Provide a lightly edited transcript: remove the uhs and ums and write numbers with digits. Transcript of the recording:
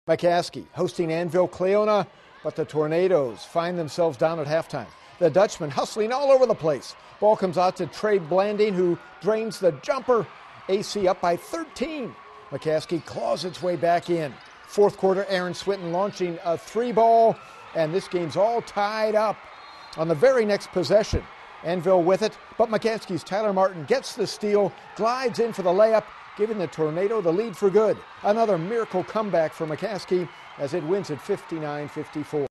McCaskey hosting Annville Cleona, but the Tornadoes find themselves down at halftime. The Dutchman hustling all over the place. Ball comes out to Trey Blanding, who drains the jumper. AC up by 13. McCaskey claws its way back in. Fourth quarter, Aaron Swinton launching a three ball, and this game's all tied up. On the very next possession, Annville with it, but McCaskey's Tyler Martin gets the steal, glides in for the layup, giving the Tornado the lead for good. Another miracle comeback for McCaskey as it wins at 59-54.